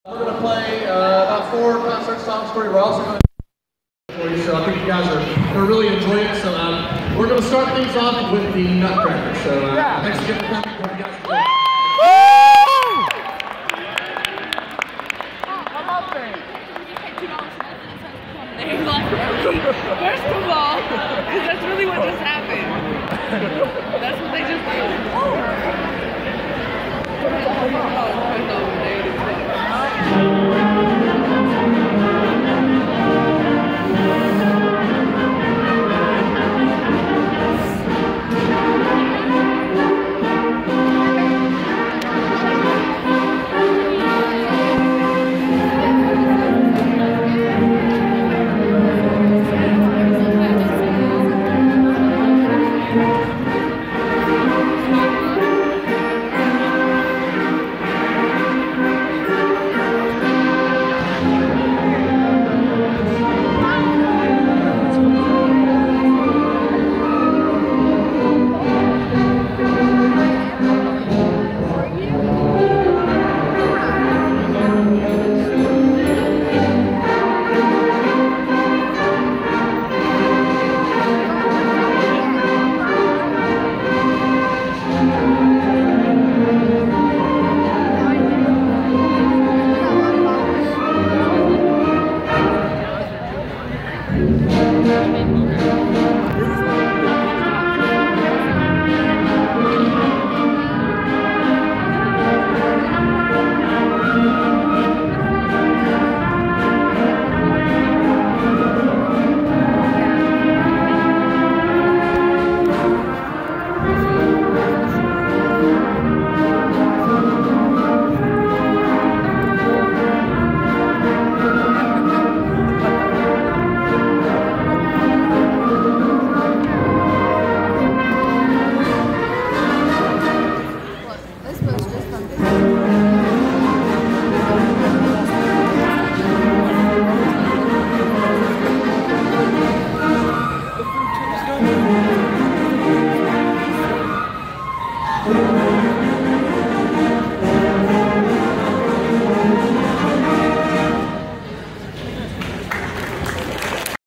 We're going to play about 4 concert songs for you. We're also going to for you, so I think you guys are going to really enjoy it. So we're going to start things off with the Nutcracker. So thanks again for coming. Hope you guys enjoy. First of all, because that's really what just happened. That's what they just did. Thank you.